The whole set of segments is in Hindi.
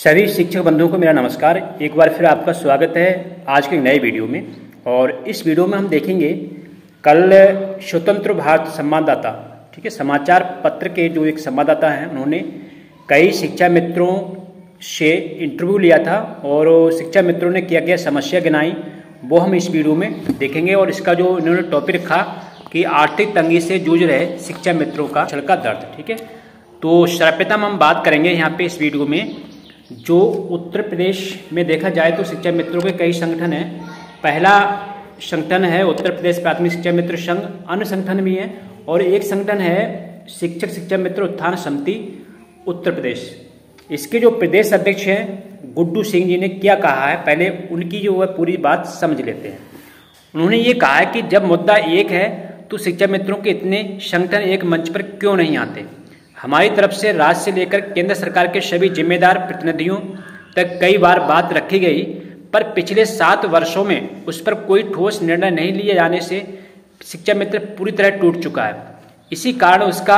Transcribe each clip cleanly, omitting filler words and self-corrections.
सभी शिक्षक बंधुओं को मेरा नमस्कार। एक बार फिर आपका स्वागत है आज के नए वीडियो में। और इस वीडियो में हम देखेंगे कल स्वतंत्र भारत संवाददाता, ठीक है, समाचार पत्र के जो एक संवाददाता हैं, उन्होंने कई शिक्षा मित्रों से इंटरव्यू लिया था और शिक्षा मित्रों ने क्या क्या समस्या गिनाई वो हम इस वीडियो में देखेंगे। और इसका जो इन्होंने टॉपिक रखा कि आर्थिक तंगी से जूझ रहे शिक्षा मित्रों का छल का दर्द, ठीक है। तो सर्वप्रथम हम बात करेंगे यहाँ पे इस वीडियो में जो उत्तर प्रदेश में देखा जाए तो शिक्षा मित्रों के कई संगठन हैं। पहला संगठन है उत्तर प्रदेश प्राथमिक शिक्षा मित्र संघ, अन्य संगठन भी हैं, और एक संगठन है शिक्षक शिक्षा मित्र उत्थान समिति उत्तर प्रदेश। इसके जो प्रदेश अध्यक्ष हैं गुड्डू सिंह जी ने क्या कहा है, पहले उनकी जो है पूरी बात समझ लेते हैं। उन्होंने ये कहा है कि जब मुद्दा एक है तो शिक्षा मित्रों के इतने संगठन एक मंच पर क्यों नहीं आते। हमारी तरफ से राज्य से लेकर केंद्र सरकार के सभी जिम्मेदार प्रतिनिधियों तक कई बार बात रखी गई, पर पिछले 7 वर्षों में उस पर कोई ठोस निर्णय नहीं लिए जाने से शिक्षा मित्र पूरी तरह टूट चुका है। इसी कारण उसका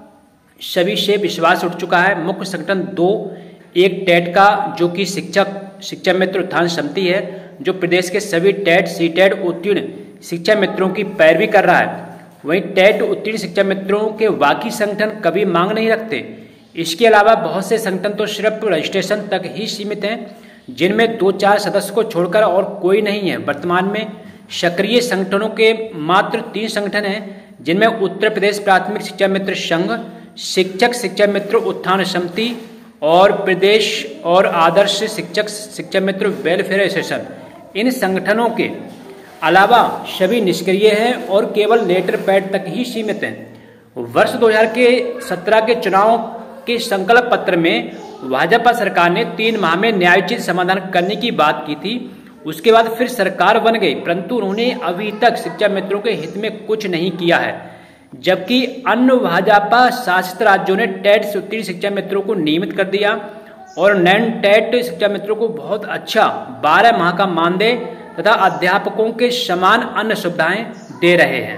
सभी से विश्वास उठ चुका है। मुख्य संगठन 2, एक टेट का जो कि शिक्षा मित्र उत्थान समिति है, जो प्रदेश के सभी टेट सीटेट उत्तीर्ण शिक्षा मित्रों की पैरवी कर रहा है। वहीं टेट उत्तीर्ण शिक्षा मित्रों के बाकी संगठन कभी मांग नहीं रखते। इसके अलावा बहुत से संगठन तो सिर्फ रजिस्ट्रेशन तक ही सीमित हैं, जिनमें 2-4 सदस्य को छोड़कर और कोई नहीं है। वर्तमान में सक्रिय संगठनों के मात्र 3 संगठन हैं, जिनमें उत्तर प्रदेश प्राथमिक शिक्षा मित्र संघ, शिक्षक शिक्षा मित्र उत्थान समिति और प्रदेश और आदर्श शिक्षक शिक्षा मित्र वेलफेयर एसोसिएशन। इन संगठनों के अलावा सभी निष्क्रिय हैं और केवल लेटर पैड तक ही सीमित हैं। वर्ष 2017 के चुनाव के संकल्प पत्र में भाजपा सरकार ने 3 माह में न्यायोचित समाधान करने की बात की थी। उसके बाद फिर सरकार बन गई, परंतु उन्होंने अभी तक शिक्षा मित्रों के हित में कुछ नहीं किया है। जबकि अन्य भाजपा शासित राज्यों ने टेट उत्तीर्ण शिक्षा मित्रों को नियमित कर दिया और नॉन टेट शिक्षा मित्रों को बहुत अच्छा 12 माह का मानदेय तथा अध्यापकों के समान अन्य सुविधाएं दे रहे हैं।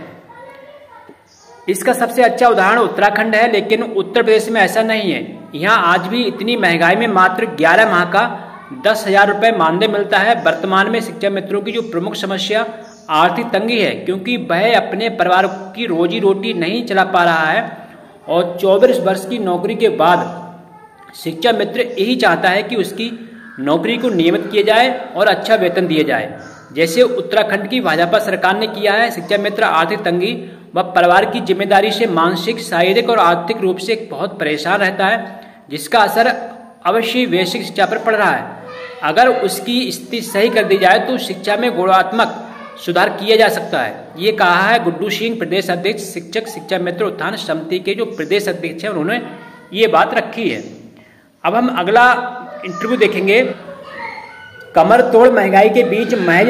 इसका सबसे अच्छा उदाहरण उत्तराखंड है, लेकिन उत्तर प्रदेश में ऐसा नहीं है। यहाँ आज भी इतनी महंगाई में मात्र 11 माह का 10,000 रुपये मानदेय मिलता है। वर्तमान में शिक्षा मित्रों की जो प्रमुख समस्या आर्थिक तंगी है, क्योंकि वह अपने परिवार की रोजी रोटी नहीं चला पा रहा है और 24 वर्ष की नौकरी के बाद शिक्षा मित्र यही चाहता है कि उसकी नौकरी को नियमित किया जाए और अच्छा वेतन दिया जाए, जैसे उत्तराखंड की भाजपा सरकार ने किया है। शिक्षा मित्र आर्थिक तंगी व परिवार की जिम्मेदारी से मानसिक, शारीरिक और आर्थिक रूप से बहुत परेशान रहता है, जिसका असर अवश्य वैश्विक शिक्षा पर पड़ रहा है। अगर उसकी स्थिति सही कर दी जाए तो शिक्षा में गुणात्मक सुधार किया जा सकता है। ये कहा है गुड्डू सिंह, प्रदेश अध्यक्ष शिक्षक शिक्षा मित्र उत्थान समिति के जो प्रदेश अध्यक्ष हैं, उन्होंने ये बात रखी है। अब हम अगला इंटरव्यू देखेंगे। कमर तोड़ महंगाई के बीच महज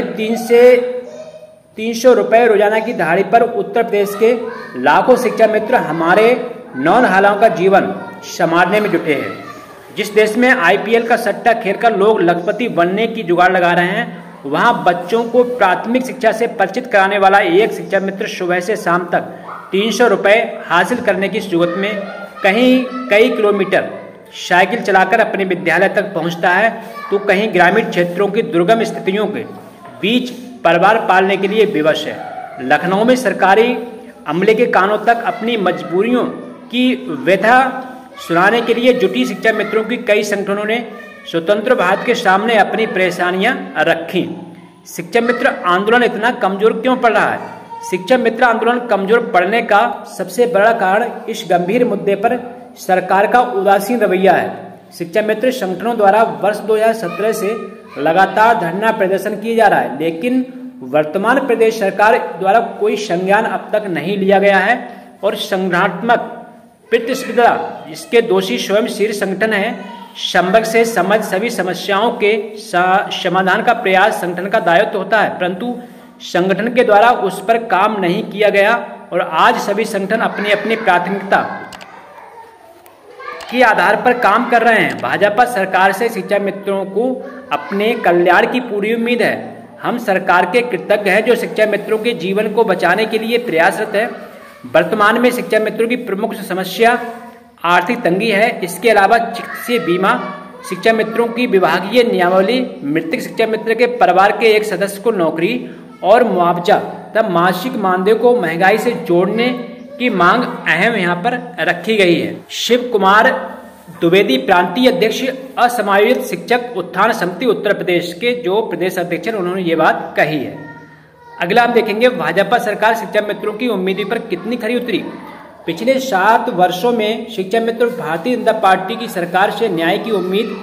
300 रुपये रोजाना की दिहाड़ी पर उत्तर प्रदेश के लाखों शिक्षा मित्र हमारे नौनहालों का जीवन संवारने में जुटे हैं। जिस देश में IPL का सट्टा खेलकर लोग लखपति बनने की जुगाड़ लगा रहे हैं, वहां बच्चों को प्राथमिक शिक्षा से परिचित कराने वाला एक शिक्षा मित्र सुबह से शाम तक 300 रुपये हासिल करने की सूरत में कहीं कई किलोमीटर साइकिल चलाकर अपने विद्यालय तक पहुंचता है, तो कहीं ग्रामीण क्षेत्रों की दुर्गम स्थितियों के बीच परिवार पालने के लिए विवश है। लखनऊ में सरकारी अमले के कानों तक अपनी मजबूरियों की व्यथा सुनाने के लिए जुटी शिक्षा मित्रों की कई संगठनों ने स्वतंत्र भारत के सामने अपनी परेशानियां रखी। शिक्षा मित्र आंदोलन इतना कमजोर क्यों पड़ रहा है? शिक्षा मित्र आंदोलन कमजोर पड़ने का सबसे बड़ा कारण इस गंभीर मुद्दे पर सरकार का उदासीन रवैया है। शिक्षा मित्र संगठनों द्वारा वर्ष 2017 से लगातार धरना प्रदर्शन किया जा रहा है, लेकिन वर्तमान प्रदेश सरकार द्वारा कोई संज्ञान अब तक नहीं लिया गया है और संगठनात्मक प्रतिस्पर्धा जिसके दोषी स्वयं शीर्ष संगठन है, संपर्क से सभी समस्याओं के समाधान का प्रयास संगठन का दायित्व होता है, परंतु संगठन के द्वारा उस पर काम नहीं किया गया और आज सभी संगठन अपनी अपनी प्राथमिकता के आधार पर काम कर रहे हैं। भाजपा सरकार से शिक्षा मित्रों को अपने कल्याण की पूरी उम्मीद है। हम सरकार के कृतज्ञ हैं जो शिक्षा मित्रों के जीवन को बचाने के लिए प्रयासरत है। वर्तमान में शिक्षा मित्रों की प्रमुख समस्या आर्थिक तंगी है। इसके अलावा चिकित्सीय बीमा शिक्षा मित्रों की विभागीय नियमावली, मृतक शिक्षा मित्र के परिवार के एक सदस्य को नौकरी और मुआवजा तथा मासिक मानदेय को महंगाई से जोड़ने की मांग अहम यहाँ पर रखी गई है। शिव कुमार द्विवेदी प्रांतीय अध्यक्ष असमायोजित शिक्षक उत्थान समिति उत्तर प्रदेश के जो प्रदेश अध्यक्ष हैं, उन्होंने ये बात कही है। अगला हम देखेंगे, भाजपा सरकार शिक्षा मित्रों की उम्मीद पर कितनी खरी उतरी। पिछले 7 वर्षों में शिक्षा मित्र भारतीय जनता पार्टी की सरकार से न्याय की उम्मीद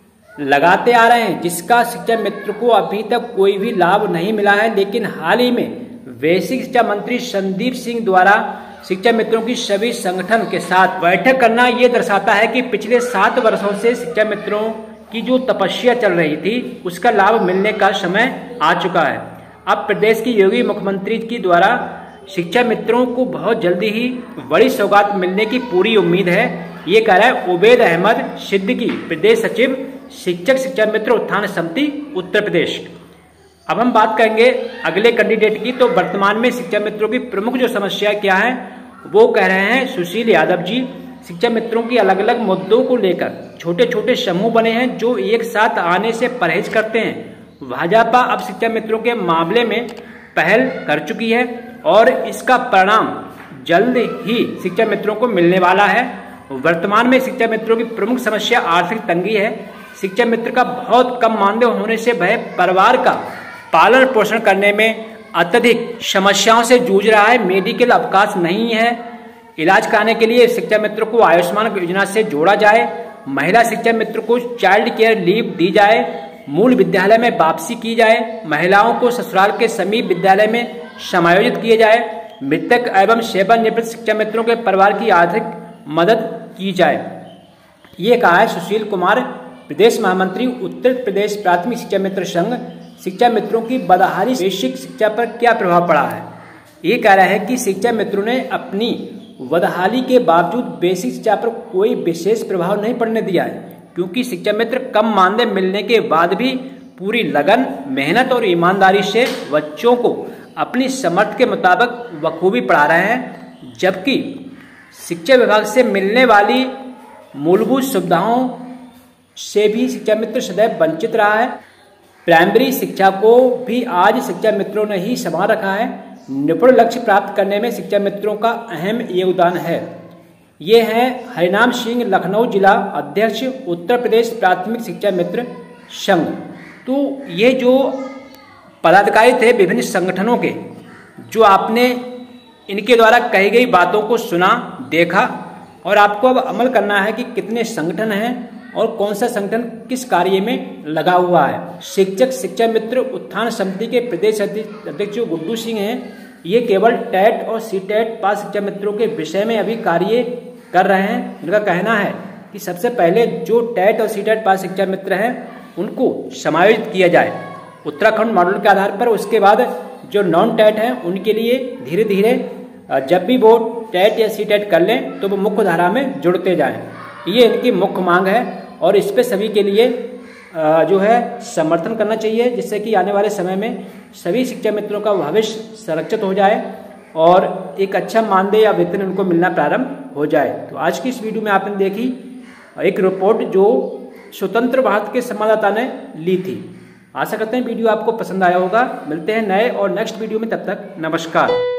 लगाते आ रहे हैं, जिसका शिक्षा मित्र को अभी तक कोई भी लाभ नहीं मिला है। लेकिन हाल ही में बेसिक शिक्षा मंत्री संदीप सिंह द्वारा शिक्षा मित्रों की सभी संगठन के साथ बैठक करना ये दर्शाता है कि पिछले 7 वर्षों से शिक्षा मित्रों की जो तपस्या चल रही थी उसका लाभ मिलने का समय आ चुका है। अब प्रदेश की योगी मुख्यमंत्री की द्वारा शिक्षा मित्रों को बहुत जल्दी ही बड़ी सौगात मिलने की पूरी उम्मीद है, ये कह रहा है उबैद अहमद सिद्दीकी, प्रदेश सचिव शिक्षक शिक्षा मित्र उत्थान समिति उत्तर प्रदेश। अब हम बात करेंगे अगले कैंडिडेट की। तो वर्तमान में शिक्षा मित्रों की प्रमुख जो समस्या क्या है वो कह रहे हैं सुशील यादव जी। शिक्षा मित्रों की अलग अलग मुद्दों को लेकर छोटे छोटे समूह बने हैं जो एक साथ आने से परहेज करते हैं। भाजपा अब शिक्षा मित्रों के मामले में पहल कर चुकी है और इसका परिणाम जल्द ही शिक्षा मित्रों को मिलने वाला है। वर्तमान में शिक्षा मित्रों की प्रमुख समस्या आर्थिक तंगी है। शिक्षा मित्र का बहुत कम मानदेय होने से वह परिवार का पालन पोषण करने में अत्यधिक समस्याओं से जूझ रहा है। मेडिकल अवकाश नहीं है। इलाज कराने के लिए शिक्षा मित्र को आयुष्मान योजना से जोड़ा जाए। महिला शिक्षा मित्र को चाइल्ड केयर लीव दी जाए। मूल विद्यालय में वापसी की जाए। महिलाओं को ससुराल के समीप विद्यालय में समायोजित किए जाए। मृतक एवं सेवानिवृत्त शिक्षा मित्रों के परिवार की आर्थिक मदद की जाए। ये कहा है सुशील कुमार, प्रदेश महामंत्री उत्तर प्रदेश प्राथमिक शिक्षा मित्र संघ। शिक्षा मित्रों की बदहाली बेसिक शिक्षा पर क्या प्रभाव पड़ा है। ये कह रहा है कि शिक्षा मित्रों ने अपनी बदहाली के बावजूद बेसिक शिक्षा पर कोई विशेष प्रभाव नहीं पड़ने दिया है, क्योंकि शिक्षा मित्र कम मानदेय मिलने के बाद भी पूरी लगन, मेहनत और ईमानदारी से बच्चों को अपनी समर्थ के मुताबिक बखूबी पढ़ा रहे हैं। जबकि शिक्षा विभाग से मिलने वाली मूलभूत सुविधाओं से भी शिक्षा मित्र सदैव वंचित रहा है। प्राइमरी शिक्षा को भी आज शिक्षा मित्रों ने ही संभाल रखा है। निपुण लक्ष्य प्राप्त करने में शिक्षा मित्रों का अहम योगदान है। ये हैं हरिनाम सिंह, लखनऊ जिला अध्यक्ष उत्तर प्रदेश प्राथमिक शिक्षा मित्र संघ। तो ये जो पदाधिकारी थे विभिन्न संगठनों के, जो आपने इनके द्वारा कही गई बातों को सुना, देखा और आपको अब अमल करना है कि कितने संगठन हैं और कौन सा संगठन किस कार्य में लगा हुआ है। शिक्षक शिक्षा मित्र उत्थान समिति के प्रदेश अध्यक्ष गुड्डू सिंह हैं। ये केवल टेट और सीटेट पास शिक्षा मित्रों के विषय में अभी कार्य कर रहे हैं। इनका कहना है कि सबसे पहले जो टेट और सीटेट पास शिक्षा मित्र हैं उनको समायोजित किया जाए उत्तराखंड मॉडल के आधार पर। उसके बाद जो नॉन टेट हैं उनके लिए धीरे धीरे जब भी वो टेट या सीटेट कर लें तो वो मुख्य धारा में जुड़ते जाएं। ये इनकी मुख्य मांग है और इस पे सभी के लिए जो है समर्थन करना चाहिए, जिससे कि आने वाले समय में सभी शिक्षा मित्रों का भविष्य संरक्षित हो जाए और एक अच्छा मानदेय या वेतन उनको मिलना प्रारंभ हो जाए। तो आज की इस वीडियो में आपने देखी एक रिपोर्ट जो स्वतंत्र भारत के संवाददाता ने ली थी। आशा करते हैं वीडियो आपको पसंद आया होगा। मिलते हैं नए और नेक्स्ट वीडियो में, तब तक नमस्कार।